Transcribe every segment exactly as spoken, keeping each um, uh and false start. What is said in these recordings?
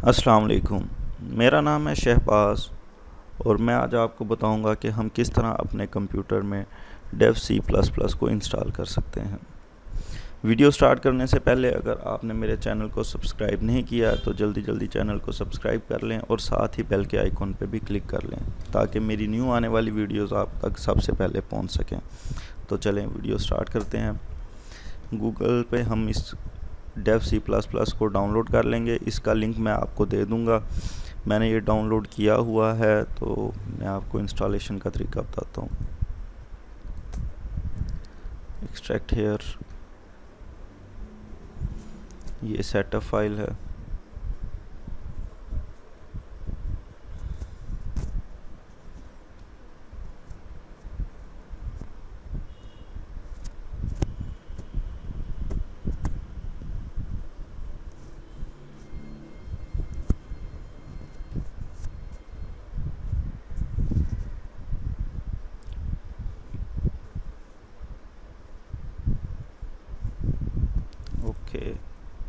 अस्सलाम वालेकुम। मेरा नाम है शहबाज और मैं आज आपको बताऊंगा कि हम किस तरह अपने कंप्यूटर में डेव सी प्लस प्लस को इंस्टॉल कर सकते हैं। वीडियो स्टार्ट करने से पहले अगर आपने मेरे चैनल को सब्सक्राइब नहीं किया तो जल्दी जल्दी चैनल को सब्सक्राइब कर लें और साथ ही बेल के आइकॉन पर भी क्लिक कर लें ताकि मेरी न्यू आने वाली वीडियोज़ आप तक सबसे पहले पहुँच सकें। तो चलें वीडियो स्टार्ट करते हैं। गूगल पे हम इस डेव सी प्लस प्लस को डाउनलोड कर लेंगे। इसका लिंक मैं आपको दे दूंगा। मैंने ये डाउनलोड किया हुआ है तो मैं आपको इंस्टॉलेशन का तरीका बताता हूँ। एक्सट्रैक्ट हेयर, ये सेटअप फाइल है। ओके,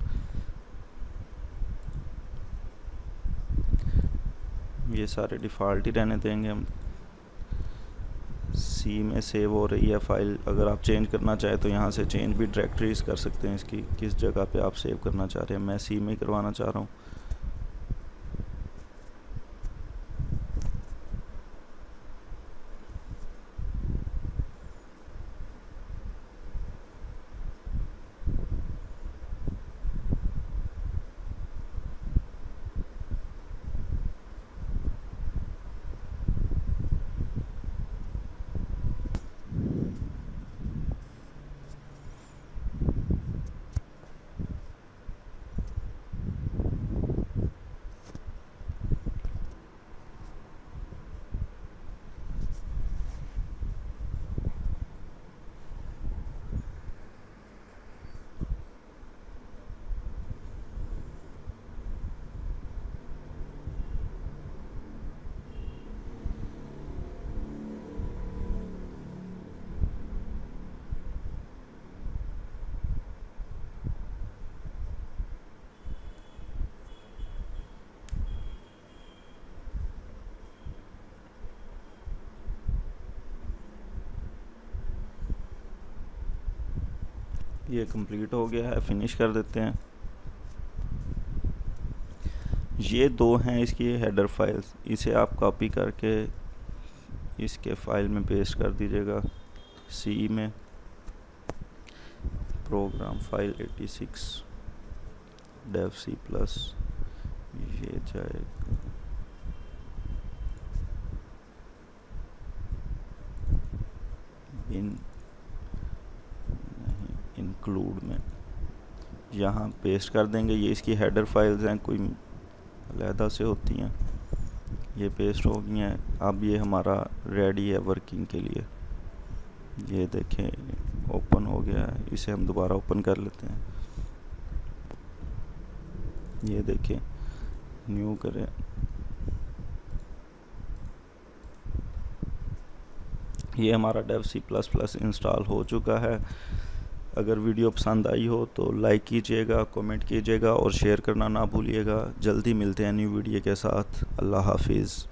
ये सारे डिफ़ॉल्ट ही रहने देंगे हम। सी में सेव हो रही है फाइल। अगर आप चेंज करना चाहें तो यहाँ से चेंज भी डायरेक्टरीज कर सकते हैं इसकी, किस जगह पे आप सेव करना चाह रहे हैं। मैं सी में करवाना चाह रहा हूँ। ये कंप्लीट हो गया है, फिनिश कर देते हैं। ये दो हैं इसकी हेडर फाइल्स, इसे आप कॉपी करके इसके फाइल में पेस्ट कर दीजिएगा। सी में program file eighty six Dev C plus, ये जाएगा इन इंक्लूड में, यहाँ पेस्ट कर देंगे। ये इसकी हेडर फाइल्स हैं, कोई अलहदा से होती हैं। ये पेस्ट हो गई हैं। अब ये हमारा रेडी है वर्किंग के लिए। ये देखें ओपन हो गया है। इसे हम दोबारा ओपन कर लेते हैं। ये देखें, न्यू करें। ये हमारा Dev C plus plus install हो चुका है। अगर वीडियो पसंद आई हो तो लाइक कीजिएगा, कमेंट कीजिएगा और शेयर करना ना भूलिएगा। जल्दी मिलते हैं न्यू वीडियो के साथ। अल्लाह हाफिज़।